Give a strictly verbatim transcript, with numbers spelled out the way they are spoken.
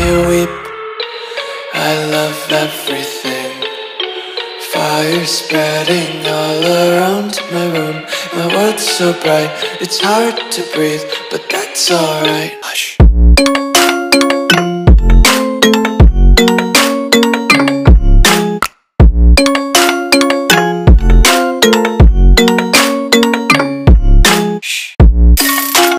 you weep. I love everything. Fire spreading all around my room. My world's so bright, it's hard to breathe, but that's alright.